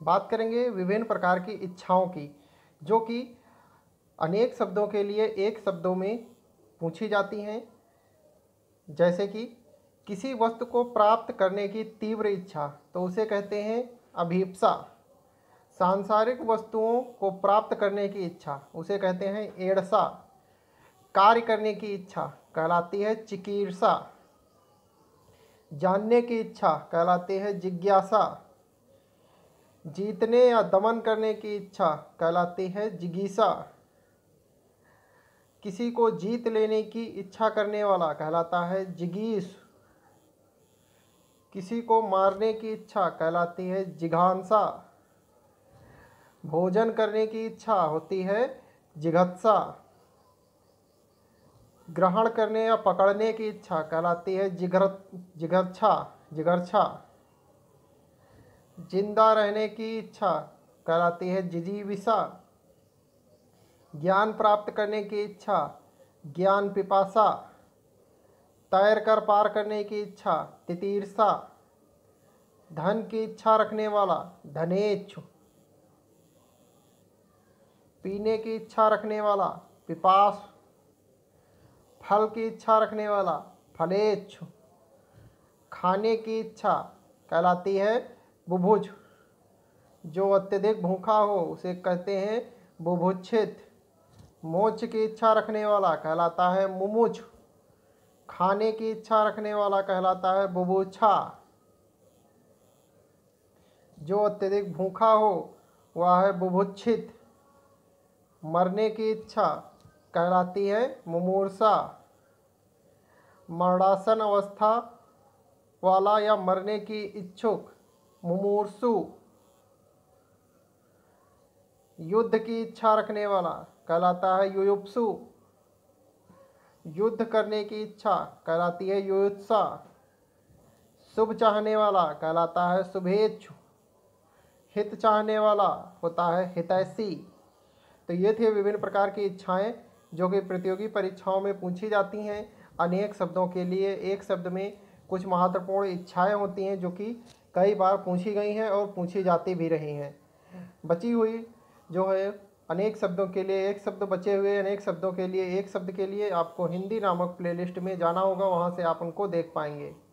बात करेंगे विभिन्न प्रकार की इच्छाओं की, जो कि अनेक शब्दों के लिए एक शब्दों में पूछी जाती हैं। जैसे कि किसी वस्तु को प्राप्त करने की तीव्र इच्छा, तो उसे कहते हैं अभीप्सा। सांसारिक वस्तुओं को प्राप्त करने की इच्छा, उसे कहते हैं एड़सा। कार्य करने की इच्छा कहलाती है चिकीर्षा। जानने की इच्छा कहलाती है जिज्ञासा। जीतने या दमन करने की इच्छा कहलाती है जिगीषा। किसी को जीत लेने की इच्छा करने वाला कहलाता है जिगीष। किसी को मारने की इच्छा कहलाती है जिघांसा। भोजन करने की इच्छा होती है जिघत्सा। ग्रहण करने या पकड़ने की इच्छा कहलाती है जिघर्छा। जिघर्छा। जिंदा रहने की इच्छा कहलाती है जिजीविषा। ज्ञान प्राप्त करने की इच्छा ज्ञान पिपासा। तैर कर पार करने की इच्छा तितीर्षा। धन की इच्छा रखने वाला धनेच्छु। पीने की इच्छा रखने वाला पिपास। फल की इच्छा रखने वाला फलेच्छु। खाने की इच्छा कहलाती है बुभुज। जो अत्यधिक भूखा हो उसे कहते हैं बुभुक्षित। मोक्ष की इच्छा रखने वाला कहलाता है मुमुक्ष। खाने की इच्छा रखने वाला कहलाता है बुभुक्षा। जो अत्यधिक भूखा हो वह है बुभुक्षित। मरने की इच्छा कहलाती है मुमूर्षा। मरणासन अवस्था वाला या मरने की इच्छुक मुमूर्षु। युद्ध की इच्छा रखने वाला कहलाता है युयुत्सु। युद्ध करने की इच्छा कहलाती है युयुत्सा। शुभ चाहने वाला कहलाता है शुभेच्छु। हित चाहने वाला होता है हितैषी। तो ये थे विभिन्न प्रकार की इच्छाएं जो कि प्रतियोगी परीक्षाओं में पूछी जाती हैं। अनेक शब्दों के लिए एक शब्द में कुछ महत्वपूर्ण इच्छाएं होती हैं जो कि कई बार पूछी गई हैं और पूछी जाती भी रही हैं। बची हुई जो है अनेक शब्दों के लिए एक शब्द, बचे हुए अनेक शब्दों के लिए एक शब्द के लिए आपको हिंदी नामक प्लेलिस्ट में जाना होगा, वहाँ से आप उनको देख पाएंगे।